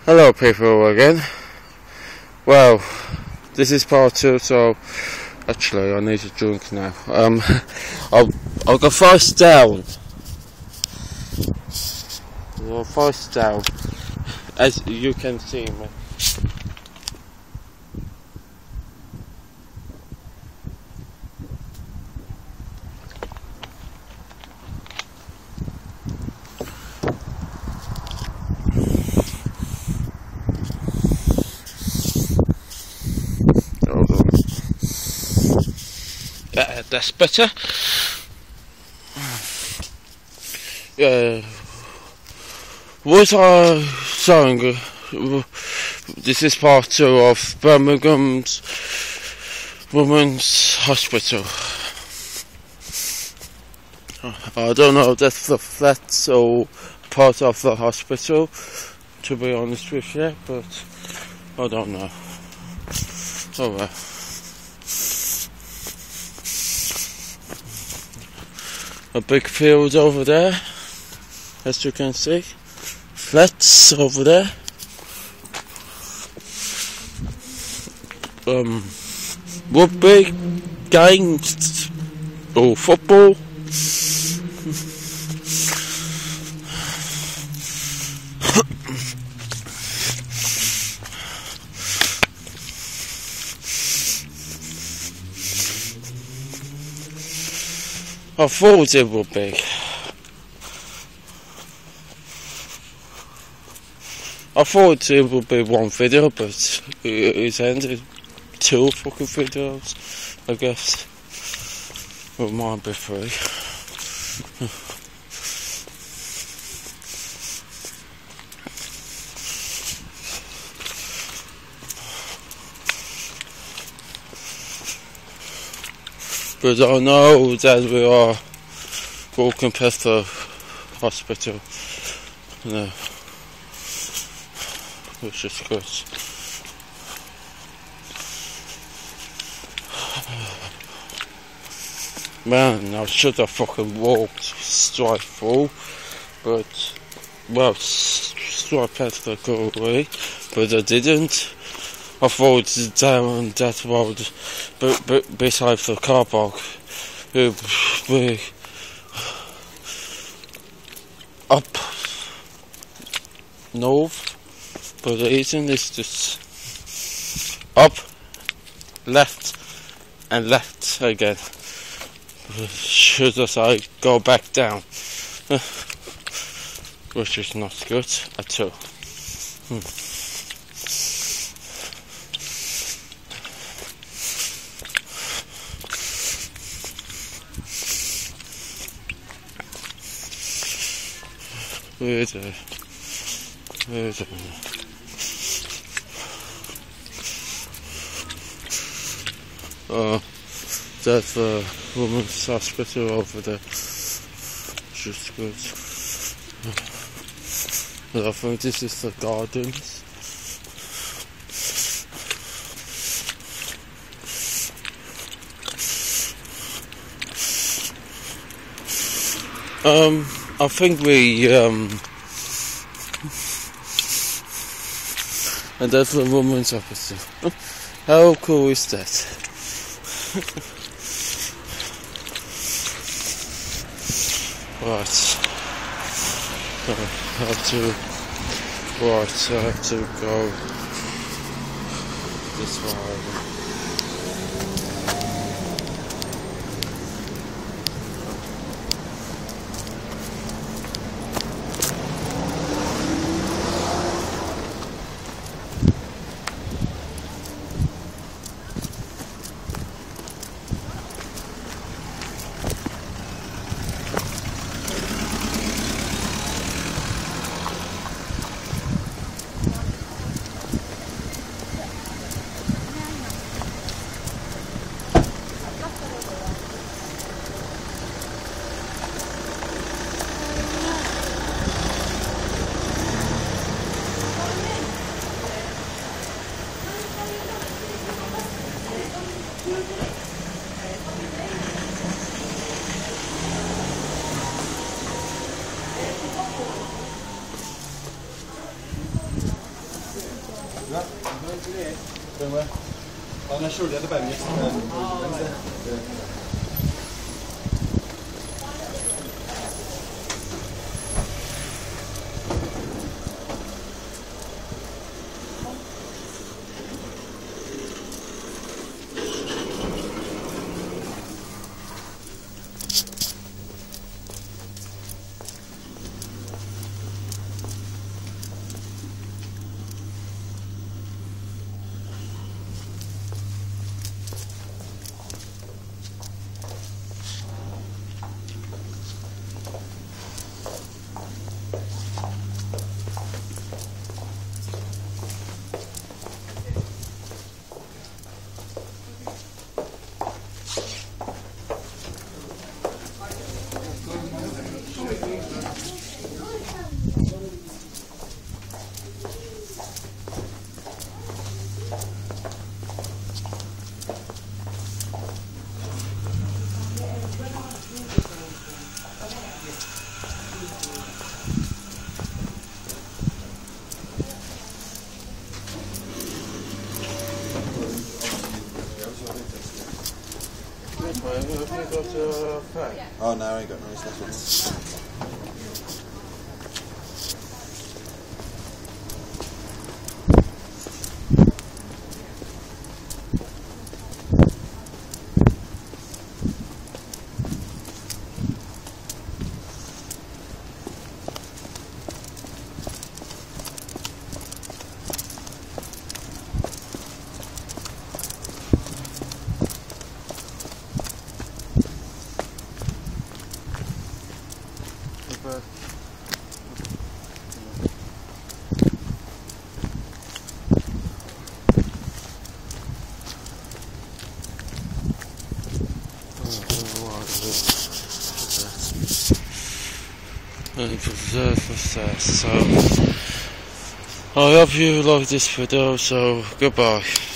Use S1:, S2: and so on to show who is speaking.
S1: Hello people again. Well, this is part 2, so actually I need a drink now. I'll go face down. Well, face down, as you can see me. That's better. Yeah. What I saying? This is part 2 of Birmingham's Women's Hospital. I don't know if that's the flats or part of the hospital, to be honest with you, but I don't know. Oh well. A big field over there, as you can see. Flats over there. Rugby games or football. I thought it would be. I thought it would be one video, but it's ended 2 fucking videos, I guess. Well, might be 3. But I know that we are walking past the hospital, which is good. Man, I should have fucking walked straight through, but, well, straight past the doorway, but I didn't. I thought down that road, beside the car park, it would be up north, but the reason is just up, left, and left again. Should I go back down? Which is not good at all. Wait a minute. That's the women's hospital over there. Just good. And I think this is the gardens. I think we, and that's the woman's hospital. How cool is that? Right. I have to go this way.
S2: Ja, I'm going today. From where? I'm not sure the other Wednesday. Oh no, I ain't got no lessons.
S1: So I hope you like this video, so goodbye.